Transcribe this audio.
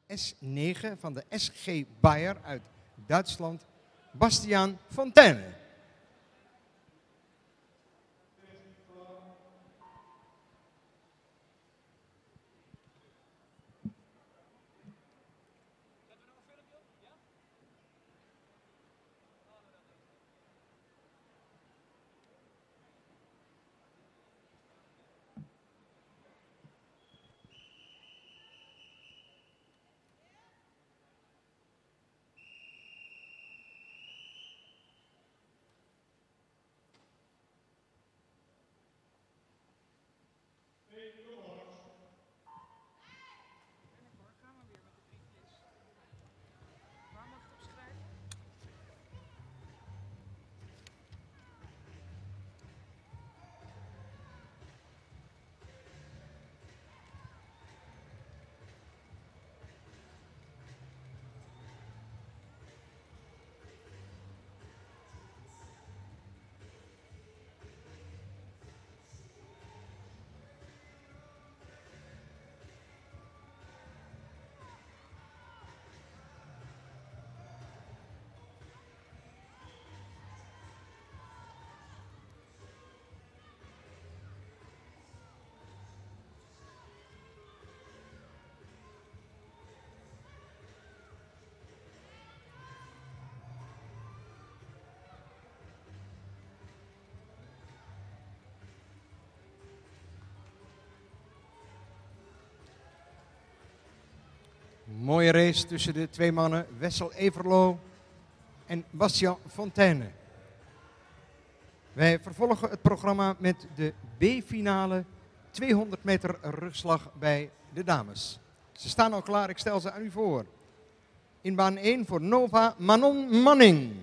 S9 van de SG Bayer uit Duitsland, Bastiaan Fontaine. Mooie race tussen de twee mannen, Wessel Everlo en Bastiaan Fontaine. Wij vervolgen het programma met de B-finale 200 meter rugslag bij de dames. Ze staan al klaar, ik stel ze aan u voor. In baan 1 voor Nova Manon Manning.